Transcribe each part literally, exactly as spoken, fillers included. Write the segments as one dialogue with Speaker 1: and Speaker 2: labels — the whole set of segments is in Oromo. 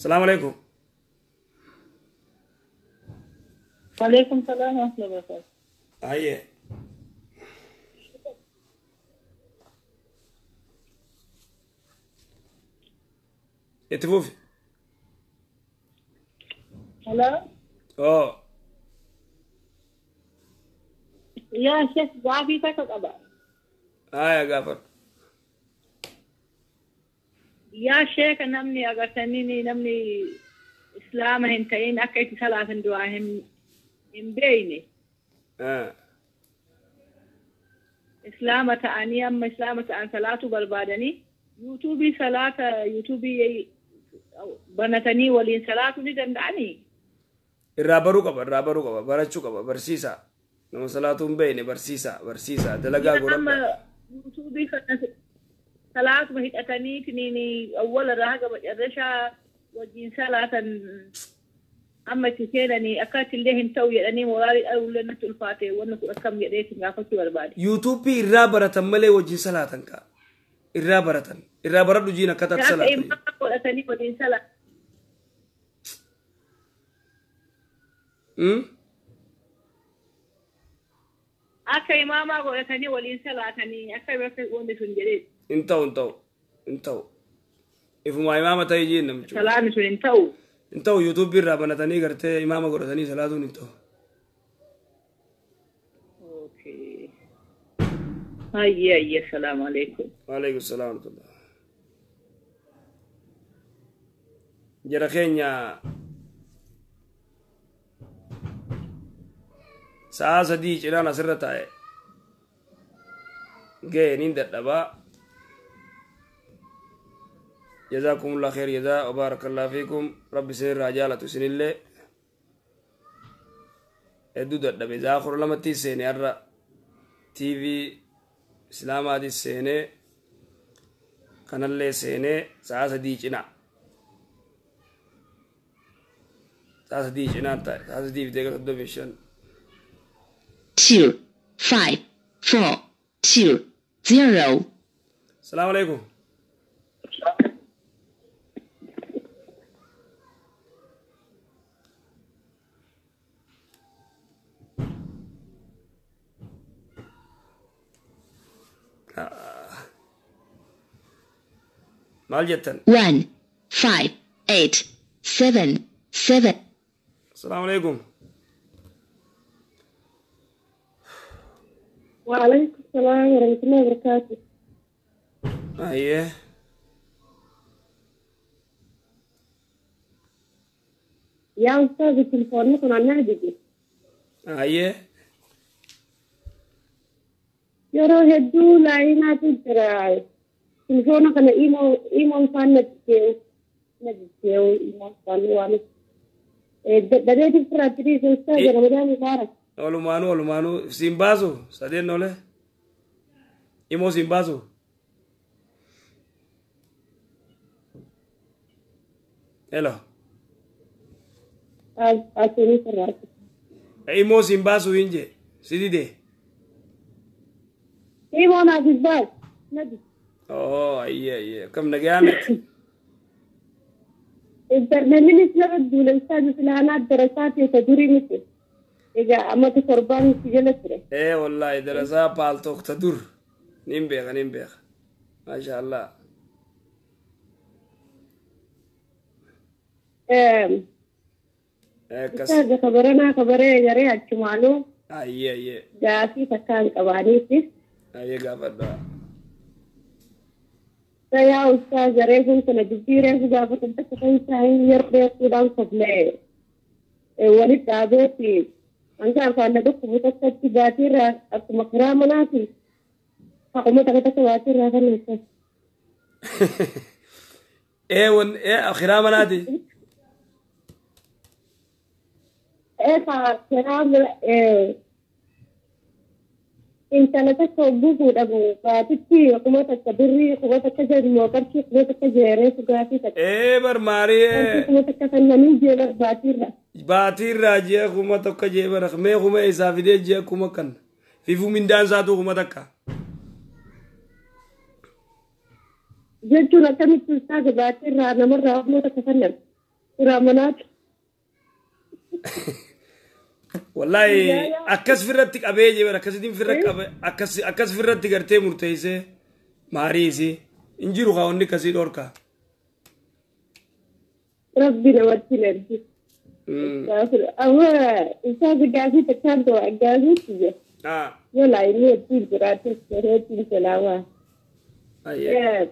Speaker 1: السلام عليكم.
Speaker 2: وعليكم السلام ورحمة الله وبركاته.
Speaker 1: هيا اتفوفي.
Speaker 2: هلا.
Speaker 1: اه
Speaker 2: يا شيخ ضعفي فقط أبا.
Speaker 1: ها يا جعفر.
Speaker 2: يا شيخ نمني أغتنيني نمني إسلام هنتين أكيد ثلاث دعاهم إن بيني.
Speaker 1: اه
Speaker 2: إسلام تعني أما إسلام تعني ثلاثة بربادني يوتيوبي ثلاثة يوتيوبي بنتني ولين ثلاثة ندندعني.
Speaker 1: الرابرو كبا الرابرو كبا برشو كبا برسيسا نما صلاتهم بيني برسيسا برسيسا دلقا قرب.
Speaker 2: أما يوتيوبي ثلاثة بهت أتني تنيني أول راجع الرشا وجين ثلاثة أما تكيرني أكاتل لهم توي أني مراري أول لنا تلفاتي وأنا كم يديت نعرف شو بربادي.
Speaker 1: يوتيوب الرابرة تملي وجين صلاتنك الرابرة الرابرة دجينا كتر صلاة.
Speaker 2: إيه ما أقول أتني وجين ثلاثة.
Speaker 1: أم
Speaker 2: أكيد ما ما أقول أتني ولين ثلاثة أني أكيد بس وندي سنجريد.
Speaker 1: انتو انتو انتو إفما إمامة تيجين نمشو.
Speaker 2: سلام شو انتو.
Speaker 1: انتو يوتيوب الرابرة تاني كرتة إمامة قرتني صلاة انتو.
Speaker 2: أوكي. هيا هيا السلام عليكم.
Speaker 1: وعليكم السلام ورحمة الله. جرى خينيا ساعة سديج إلى نصر تاعي جاي نندر دبا. جزاكم الله خير جزاء وبارك الله فيكم. رب سير رجالة سن الله ادو در دبا زاخر لما تي سيني أرى تي في إسلام هذه السنة كان الله سنة ساعة سديج إنا ساعة سديج إنا تا ساعة سديج ديك الدوبيشن.
Speaker 3: two five four two zero.
Speaker 1: السلام عليكم. مال جتن.
Speaker 3: one five eight seven seven.
Speaker 1: السلام عليكم.
Speaker 2: وعليكم السلام ورحمة الله وبركاته.
Speaker 1: أيه
Speaker 2: يا أستاذ التلفون كنا نهدي.
Speaker 1: أيه
Speaker 2: يرى هدو لا ينات الجراي. تلفون كنا إيمو إيمو فان نتجيو نتجيو إيمو فان وانو. بدأت تفرطي في أستاذ رمضان مبارك.
Speaker 1: أولو مانو أولو مانو سيمبازو سادين نوله إيمو سيمبازو. Hello.
Speaker 2: As asuni فرط.
Speaker 1: إيمو سيمبازو إنجي سيدي دي.
Speaker 2: إيمو نازل باس نبي.
Speaker 1: أوه أيه أيه كم نجامت.
Speaker 2: البرنامج نسلك دول الأستاذ فلانات دراسات يتدوري مثل. إذا أما تقربان سجلت.
Speaker 1: إيه والله دراسة بالتوك تدور. نيمبيخ نيمبيخ. ما شاء الله.
Speaker 2: إيه. أستاذ خبرنا خبري جري هتشمالو.
Speaker 1: أيه أيه.
Speaker 2: جاسي تكان كوانيسي.
Speaker 1: أيه قابل.
Speaker 2: يا أستاذ ريحون كنا جبيرة جابة تبتكين ساين يرقى سودان قبله. ولي تابعتي. أنت أفعل لك بتكتب باتيرة أكو مكرام ناسي. أقوم تكتب باتيرة فنيسة.
Speaker 1: إيه ون إيه أخيرا منادي.
Speaker 2: إيه فكرام إيه. إنت لا تكبوك ودابو فتكتي قوم تكبري قوم تكجر موكرشي قوم تكجري سكاتي تك.
Speaker 1: إيه برماري.
Speaker 2: قوم تكفنني جيل باتيرة.
Speaker 1: باتيرة جي قوم تكجي برخ ما قوم إسافيدي جي قوم كان. في فو من دان ساتو قوم تكا.
Speaker 2: جدّو نتمي تستاذ باتيرة نمر قوم تكفنن. رامنات
Speaker 1: والله أكس في الرتك أبيجي ولا أكس دين في الرك أب أكس أكس في الرتك قرتي مرتيسة ماريسي إنجيرو خاوني كسير أوركا
Speaker 2: ربي نوتي لرجي أما إنسان جاهز تكاد جاهز تيجي
Speaker 1: آه
Speaker 2: يلا إني تيجي براتي سهرتي سلاوا
Speaker 1: أيه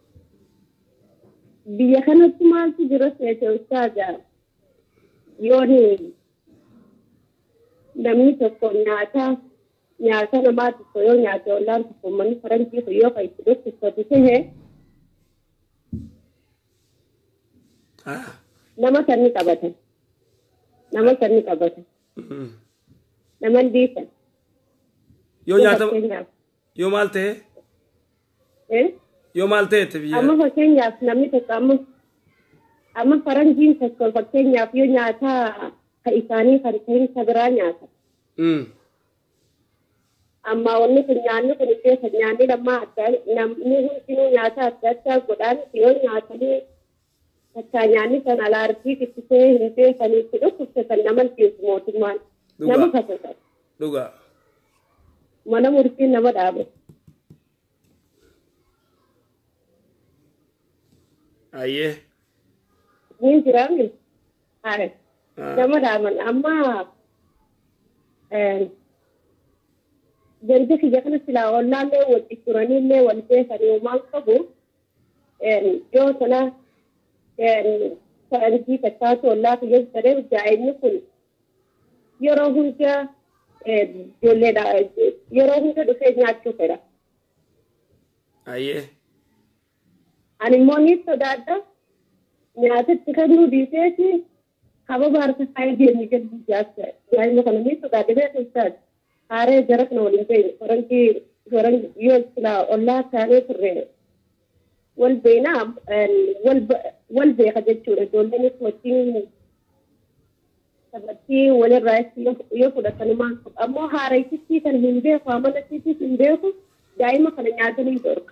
Speaker 2: بيخنا تمال تجرس أستاذ يوني namni tokko nyaata nyaata namaati yoo nyaata ollaan tokko manni faranjii yoo fa'itti dhukkubsatu ta'e nama sanni qabatan nama sanni qabatan nama ndiisan
Speaker 1: yoo nyaata yoo maal ta'e yoo maal ta'e biyya
Speaker 2: amma fakkeenyaaf namni tokko amma amma faranjiin tokko fakkeenyaaf yoo nyaata كإنساني فريقين سبرانيا.
Speaker 1: أمم.
Speaker 2: أما وني كنياني كنيسة كنياني لما أتى نم نيجي كنو نياتا أتى قدام كيون نياتني كنياني كان على أرضي كتير هنتي كني كده كتير كنامن كيس موتمان. نمو كتير.
Speaker 1: دوغا.
Speaker 2: mana murti nama dabe.
Speaker 1: Aye.
Speaker 2: Ni jirami. Are. Nama daman amma eh jadi kerjakan sila online le wal ikurani le wal pesa ni umang kabu eh yo sana eh sanji kata to Allah ke sare jai ni kun yo rohun kya eh yo le da yo rohun ke duse nyat ko pera.
Speaker 1: Aye.
Speaker 2: Ani moni to dada nyat tikanu dise si Kaba baru saya dia ni kan biasa. Jadi macam ni tu dah ada Ustaz. Hari jarak nak boleh orang ki orang yo sila Allah saya terre. Wal bina wal wal be kerja curi dole ni coaching. Seperti wal rais yo yo sudah kanima. Amma hari kita kan hinde, kaman kita hinde ko. Jadi macam ni ada ni dork.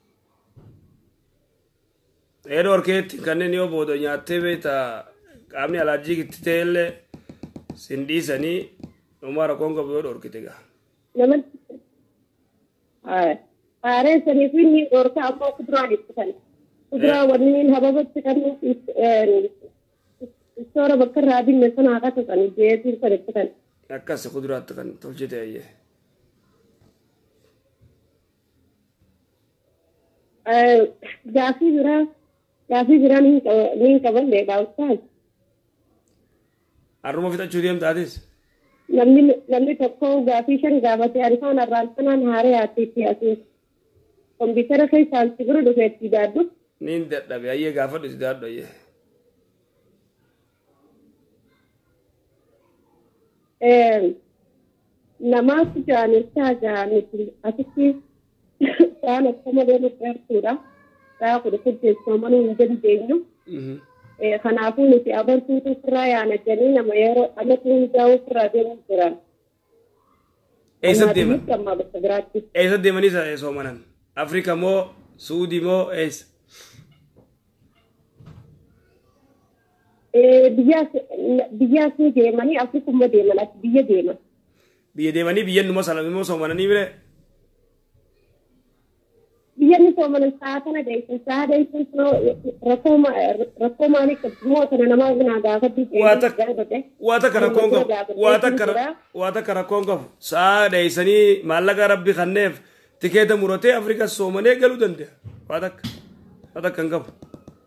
Speaker 1: Error ke kan ni yo bodo nyate beta. Kami alaji kita tele sindi sani nomor aku enggak boleh order kita ga.
Speaker 2: Namun, ah, are sani ini order apa kudra itu kan? Kudra warni haba betul kan? Istora bakar rabi mesan agak tu kan? Jadi itu kan itu kan?
Speaker 1: Akka sekudra tu kan? Tahu je dia ye.
Speaker 2: Ah, jadi jura, jadi jura ni ni kawan le Ustaz.
Speaker 1: Aruma kita curiam tadis.
Speaker 2: Namni namni tokko gaafishan gaafate arifaan arraansanaan haaree haatiitti asii kompiitara keessaan siguru dhufeetti daaddu.
Speaker 1: Niin dadhabe ayyee gaafa dhusi daaddu ayyee.
Speaker 2: Namaatu jaanistaa jaaniti asitti saan akkama deemu dheertuudha. Saa kudha saddeettoo manuu hin dandeenyu. Kanaafuu nuti abartuutu firraa yaanatanii nama yeroo amatu hundaa'u firraa deemu jiran.
Speaker 1: Eessa deeman? Eessa deemanii isa soomanan? Afrika moo Suudii moo eessa?
Speaker 2: Biyyaas ni deemanii Afrikumma deeman as biyya deeman.
Speaker 1: Biyya deemanii biyyan numa salamii moo soomananii bire?
Speaker 2: Biyyan soomanan saa kana deessan saa deessan sunoo rakkoo maalii qabmoo sana namaa gunaa gaafatti
Speaker 1: waa takka rakkoon qabu waa takka rakkoon qabu saa deessanii maallaqa rabbi kanneef tikeeta muratee Afrikaa soomanee galuu danda'a waa takka waa takka hin qabu.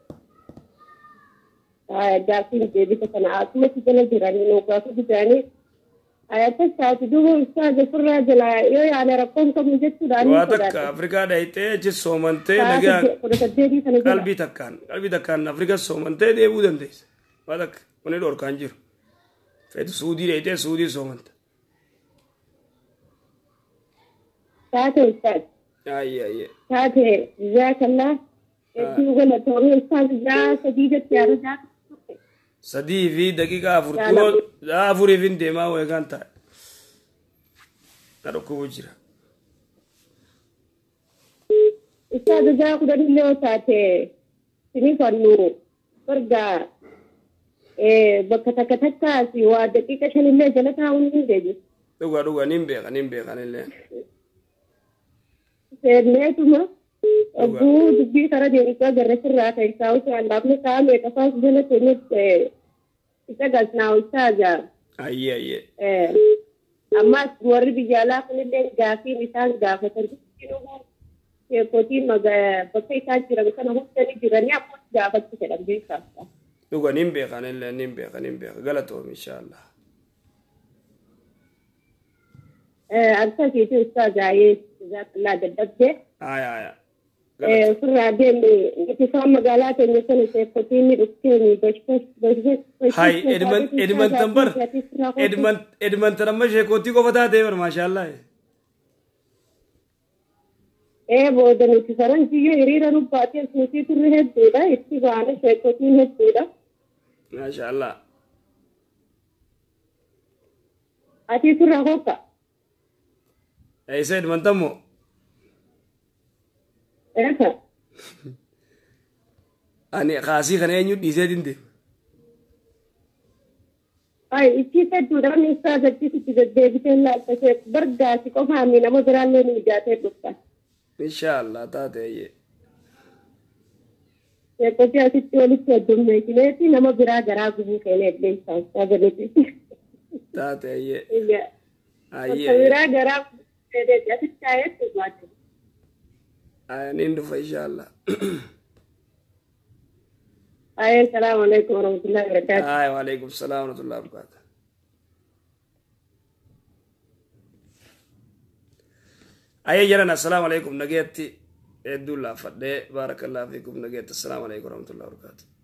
Speaker 2: Gaaffiin deebisa kana akkuma jala jiranii nuu gaafa bijaanii ayata saati duuba Ustaaza firraa jala yoo yaala rakkoon qabnu jechuudhaan
Speaker 1: waa takka Afrikaa dhayitee achi soomantee nagaa qalbii takkaan qalbii takkaan Afrikaa soomantee deebuu dandeessa waa takka wanni dhorkaan jiru feetu Suudii dhayitee Suudii soomanta.
Speaker 2: Taate Ustaaz.
Speaker 1: Ayye ayye.
Speaker 2: Taate jazaakallah hedduu galatoomii Ustaaz jaa sadii jetti yaada jaa.
Speaker 1: Sadii fi daqiiqaa afur turoo afurii fi deemaa weegaan ta'a. Ka dhukkubu jira.
Speaker 2: Ustaaza jaa kudhanii yoo taate sinii fannu barga bakka takka takkaasi waa daqiiqa shanillee jala taa'uun hin deebisu.
Speaker 1: Dhugaa dhugaa nin beekan nin beekan illee.
Speaker 2: Seerneetuma ogguu dubbii kara deemsaa garra sirraa keessaa utuu allaafni sa'a meeqa faas jala seenutti isa galchnaa ulchaa jaa.
Speaker 1: Ayyee ayyee.
Speaker 2: Ammas warri biyya alaa kunillee gaafiin isaan gaafatan sheekotiin bakka isaan jiran kana hundanii jiranii ammoo gaafachuu jedhan beekaaf.
Speaker 1: Dhugaa nin beekan illee nin beekan nin beekan galatoom inshaallah.
Speaker 2: Akka siiti usta jaayee jaatallaa daddabdee.
Speaker 1: Aya aya.
Speaker 2: Surraa deemne itifaan magaalaa keenya sana sheekotiin ni dhufteeni bashbash.
Speaker 1: Hai edman edman tambar edman edman taramma sheekotii qofa taatee bar maashaallah.
Speaker 2: Ee booda nuti faranjiyyoo hiriira nubbaatee suutii turre hedduudha itti baana sheekotiin hedduudha.
Speaker 1: Maashaallah.
Speaker 2: Ati surraa hooqa.
Speaker 1: Eessa edman tammo.
Speaker 2: Eessa.
Speaker 1: Ani kaasii kana eenyu dhiisee dinde.
Speaker 2: Ay itti hedduudha namni isaa gaddisitti deddeebitee laalta ishee bargaasi qofaami nama biraallee nu ijaatee dhufta.
Speaker 1: Inshaallah taate ayyee.
Speaker 2: Sheekotii asitti walitti heddummeessineeti nama biraa garaa gubuu keenee eddeessaa isaa galeeti.
Speaker 1: Taate ayyee.
Speaker 2: Ayyee. Biraa garaa keenee asitti taa'eetti baate.
Speaker 1: Nin dhufa inshaallah.
Speaker 2: Ayyee salaamu alaikum warahmatullahi wabarakatuh.
Speaker 1: Ayyee wa alaikum salaam warahmatullahi wabarakatuh. Ayyee jaran assalamu alaikum nageetti hedduu laafadhee baarakallahu fiikum nageetti assalamu alaikum warahmatullahi wabarakatuh.